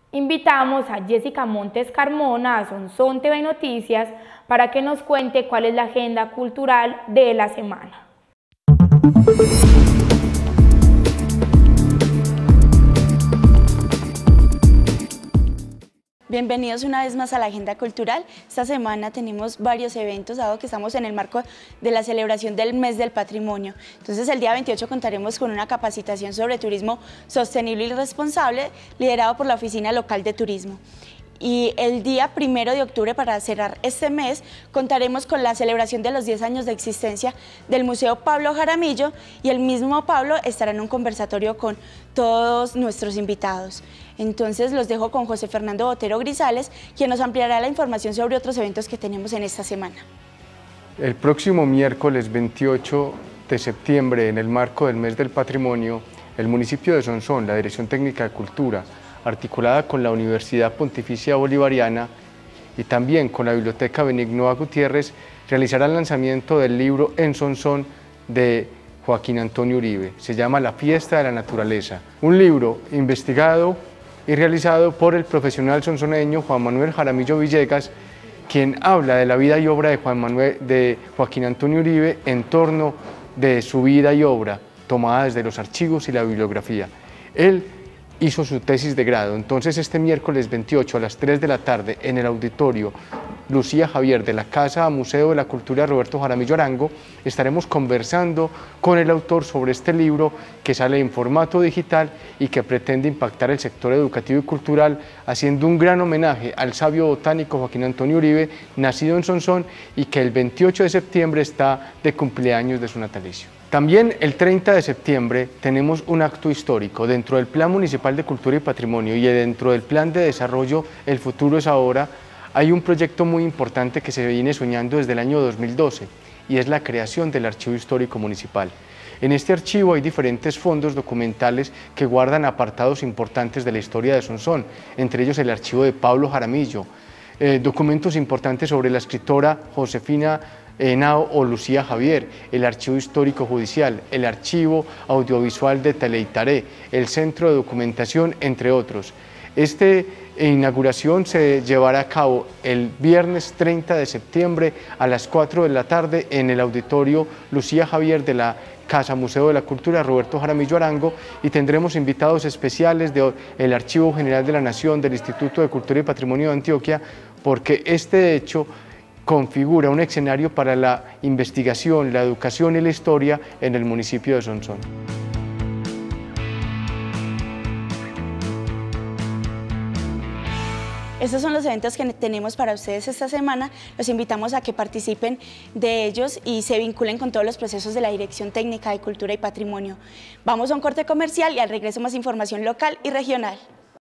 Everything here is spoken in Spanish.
Invitamos a Jessica Montes Carmona a Sonsón TV Noticias para que nos cuente cuál es la agenda cultural de la semana. Bienvenidos una vez más a la Agenda Cultural. Esta semana tenemos varios eventos, dado que estamos en el marco de la celebración del Mes del Patrimonio. Entonces, el día 28 contaremos con una capacitación sobre turismo sostenible y responsable, liderado por la Oficina Local de Turismo. Y el día 1 de octubre, para cerrar este mes, contaremos con la celebración de los 10 años de existencia del Museo Pablo Jaramillo, y el mismo Pablo estará en un conversatorio con todos nuestros invitados. Entonces los dejo con José Fernando Botero Grisales, quien nos ampliará la información sobre otros eventos que tenemos en esta semana. El próximo miércoles 28 de septiembre, en el marco del Mes del Patrimonio, el municipio de Sonsón, la Dirección Técnica de Cultura, articulada con la Universidad Pontificia Bolivariana y también con la Biblioteca Benigno A. Gutiérrez, realizará el lanzamiento del libro En Sonsón de Joaquín Antonio Uribe. Se llama La Fiesta de la Naturaleza, un libro investigado y realizado por el profesional sonsoneño Juan Manuel Jaramillo Villegas, quien habla de la vida y obra de Joaquín Antonio Uribe en torno de su vida y obra, tomada desde los archivos y la bibliografía. Él hizo su tesis de grado. Entonces, este miércoles 28 a las 3 de la tarde, en el auditorio Lucía Javier de la Casa Museo de la Cultura Roberto Jaramillo Arango, estaremos conversando con el autor sobre este libro que sale en formato digital y que pretende impactar el sector educativo y cultural, haciendo un gran homenaje al sabio botánico Joaquín Antonio Uribe, nacido en Sonsón y que el 28 de septiembre está de cumpleaños de su natalicio. También el 30 de septiembre tenemos un acto histórico dentro del Plan Municipal de Cultura y Patrimonio y dentro del Plan de Desarrollo El Futuro es Ahora. Hay un proyecto muy importante que se viene soñando desde el año 2012 y es la creación del Archivo Histórico Municipal. En este archivo hay diferentes fondos documentales que guardan apartados importantes de la historia de Sonsón, entre ellos el archivo de Pablo Jaramillo, documentos importantes sobre la escritora Josefina Henao o Lucía Javier, el archivo histórico judicial, el archivo audiovisual de Teleitaré, el centro de documentación, entre otros. Esta inauguración se llevará a cabo el viernes 30 de septiembre a las 4 de la tarde en el auditorio Lucía Javier de la Casa Museo de la Cultura Roberto Jaramillo Arango, y tendremos invitados especiales del Archivo General de la Nación, del Instituto de Cultura y Patrimonio de Antioquia, porque este hecho configura un escenario para la investigación, la educación y la historia en el municipio de Sonsón. Estos son los eventos que tenemos para ustedes esta semana. Los invitamos a que participen de ellos y se vinculen con todos los procesos de la Dirección Técnica de Cultura y Patrimonio. Vamos a un corte comercial y al regreso más información local y regional.